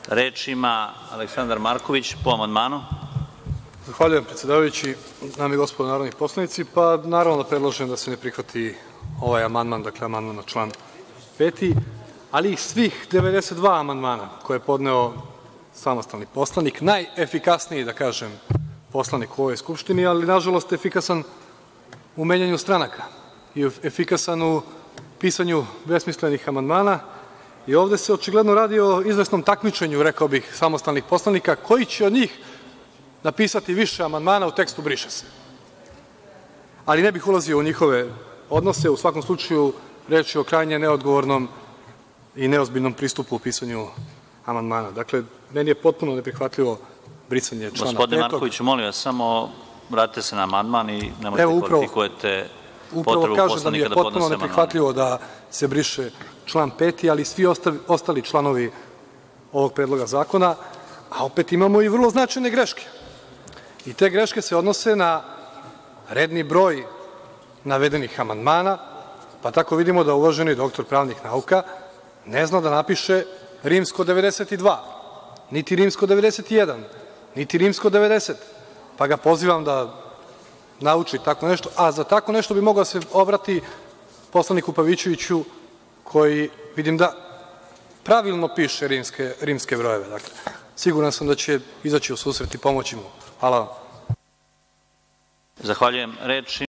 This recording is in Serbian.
Reč ima Aleksandar Marković po amandmanu. Zahvaljujem, predsedavajući. Dame i gospodo narodni poslanici, naravno da predlažem da se ne prihvati ovaj amandman, dakle amandman na član 5, ali i svih 92 amandmana koje je podneo samostalni poslanik, najefikasniji, da kažem, poslanik u ovoj Skupštini, ali nažalost efikasan u menjanju stranaka i efikasan u pisanju besmislenih amandmana. I ovde se očigledno radi o izvesnom takmičenju, rekao bih, samostalnih poslanika, koji će od njih napisati više amandmana u tekstu „briše se“. Ali ne bih ulazio u njihove odnose. U svakom slučaju, reč je o krajnje neodgovornom i neozbiljnom pristupu u pisanju amandmana. Dakle, meni je potpuno neprihvatljivo brisanje člana 5. Gospodine Markoviću, molim vas, samo vratite se na amandman i nemojte kvalifikujete potrebu poslanika da podnese amandman. Upravo kažem da mi je potpuno neprihvatljivo da se briše član 5, ali i svi ostali članovi ovog predloga zakona, a opet imamo i vrlo značajne greške. I te greške se odnose na redni broj navedenih amandmana, pa tako vidimo da uvaženi doktor pravnih nauka ne zna da napiše rimsko 92, niti rimsko 91, niti rimsko 90, pa ga pozivam da nauči tako nešto, a za tako nešto bi mogao da se obrati poslaniku Pavićeviću, koji vidim da pravilno piše rimske brojeve. Dakle, siguran sam da će izaći u susret i pomoći mu. Hvala vam. Zahvaljujem. Reč